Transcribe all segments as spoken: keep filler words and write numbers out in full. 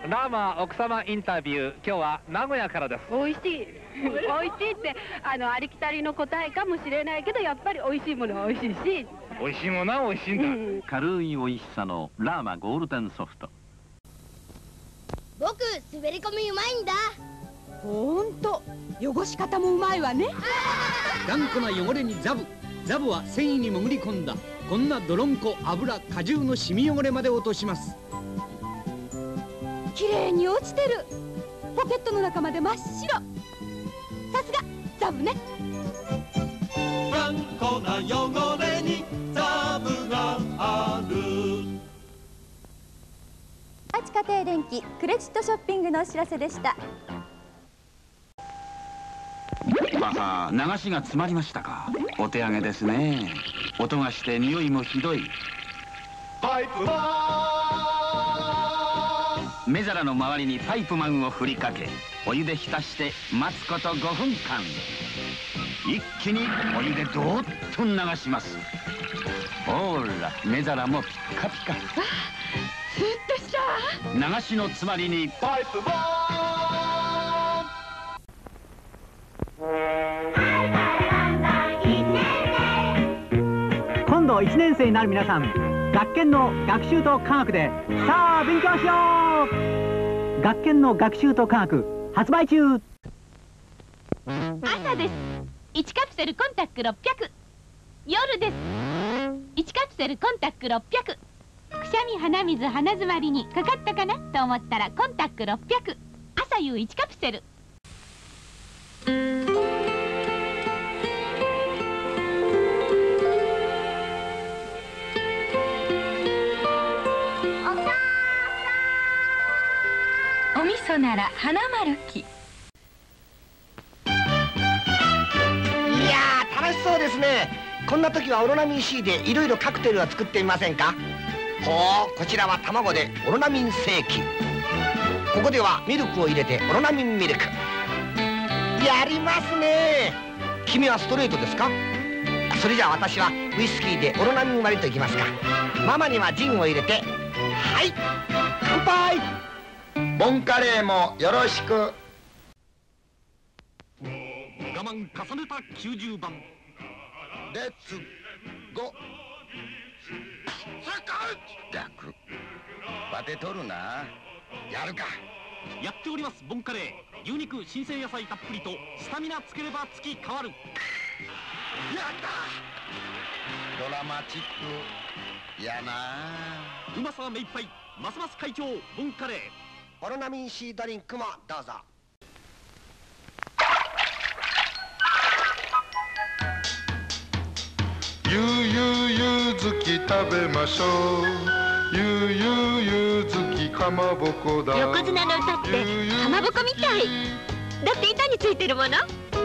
ラーマ奥様インタビュー、今日は名古屋からです。 美味しい美味しいってあのありきたりの答えかもしれないけど、やっぱり美味しいものは美味しいし、 美味しいものは美味しいんだ、うん、 軽い美味しさのラーマゴールデンソフト。 僕滑り込みうまいんだ。 ほんと汚し方もうまいわね。 頑固な汚れにザブ、ザブは繊維に潜り込んだこんな泥んこ、油、果汁の染み汚れまで落とします。 綺麗に落ちてる。ポケットの中まで真っ白。さすがザブね。 頑固な汚れにザブがある。 愛知家庭電気クレジットショッピングのお知らせでした。 ああ、流しが詰まりましたか。お手上げですね。音がして匂いもひどい。 パイプマン。 目皿の周りにパイプマンを振りかけ、お湯で浸して待つことごふんかん。一気にお湯でどーっと流します。ほら、目皿もピッカピカ。 スッとした。 流しの詰まりにパイプマン。 今度いちねん生になる皆さん、学研の学習と科学でさあ勉強しよう。学研の学習と科学発売中。 朝です。いちカプセルコンタックろっぴゃく。夜です。いちカプセルコンタックろっぴゃく。くしゃみ、鼻水、鼻詰まりにかかったかなと思ったらコンタックろっぴゃく。朝夕いちカプセル。お味噌なら花丸記。いやー、楽しそうですね。こんな時はオロナミン C でいろいろカクテルを作ってみませんか。ほう、こちらは卵でオロナミンセーキ。ここではミルクを入れてオロナミンミルク。やりますね。君はストレートですか。それじゃあ私はウイスキーでオロナミン割りといきますか。ママにはジンを入れて、はい、乾杯。 ボンカレーもよろしく。 我慢重ねたきゅうじゅうばん。 レッツゴ逆バテとるな。やるか。 やっております。ボンカレー、牛肉、新鮮野菜たっぷりとスタミナつければ月変わる。 やったドラマチックやな。 うまさめいっぱい、ますます会長ボンカレー。 オロナミン C ドリンクもどうぞ。 ゆうゆうゆずき食べましょう。ゆうゆうゆずきかまぼこだ。 横綱の歌ってかまぼこみたい。だって板についてるもの。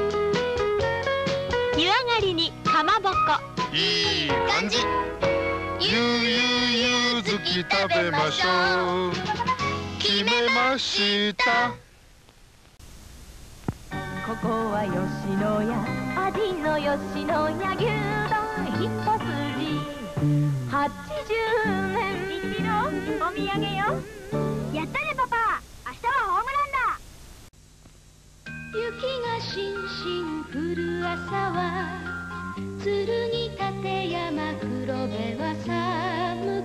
湯上がりにかまぼこ、 いい感じ。ゆうゆうゆずき食べましょう。決めました。 ここは吉野家、味の吉野家、牛丼一筋はちじゅうねん。一郎お土産よ。やったねパパ、明日はホームランだ。雪がしんしん降る朝は剣立山黒部は寒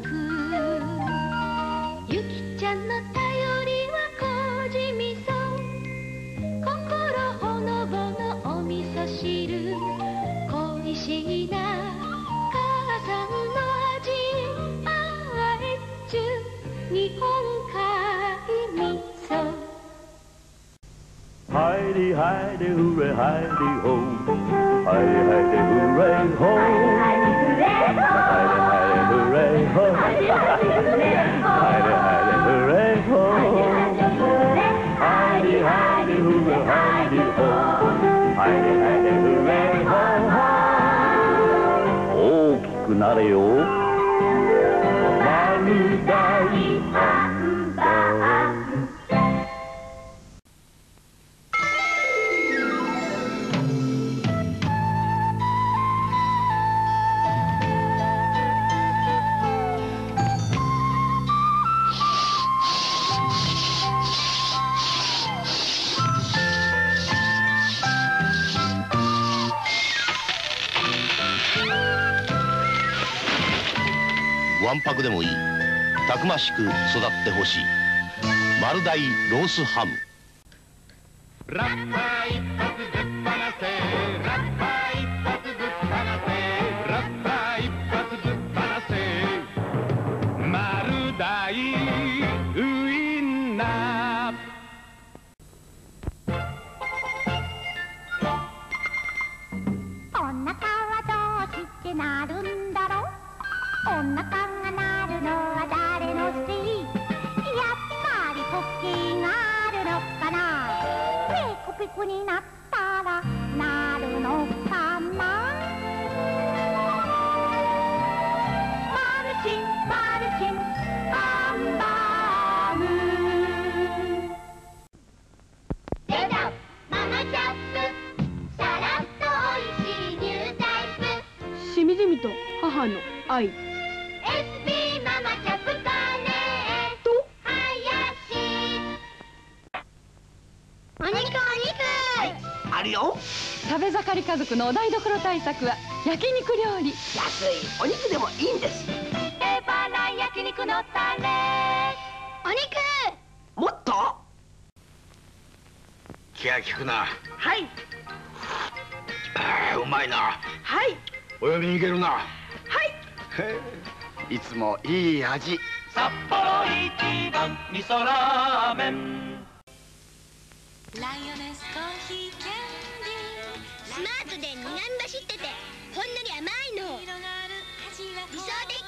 く、ゆきちゃんの頼りは麹味噌、心ほのぼのお味噌汁、恋しいな母さんの味、あえちゅ日本海味噌。 ハイリハイリフレハイリホー、ハイリハイリフレホー、ハイリハイリフレホー、ハイリハイリフレホー、ハイリハイリフレホー、ハイリハイリフレハイリホー、ハイリハイリフレホー。大きくなれよ丸大ハンバーグ。 わんぱくでもいい。たくましく育ってほしい。丸大ロースハム。 ラッパー一発ぶっ放せ、ラッパー一発ぶっ放せ、ラッパー一発ぶっ放せ、丸大ウインナー。 お腹はどうしてなるんだろう。お腹がなるのは誰のせい。やっぱりポッキーがあるのかな。ペコペコになったらなるのかな。マルチンマルチンハンバーグ。出たママチャップ、さらっとおいしいニュータイプ。 しみじみと母の愛。 エスビー ママチャップカレーと林。お肉お肉あるよ。 食べ盛り家族のお台所対策は焼肉料理。 安いお肉でもいいんです。 手羽焼肉のタレ。お肉もっと気が利くな。 はい。 あーうまいな。 はい。 泳ぎに行けるな。 はい。 へえ、いつもいい味。 札幌一番味噌ラーメン。 ライオネスコーヒーキャンディー。スマートで苦み走っててほんのり甘いの。理想的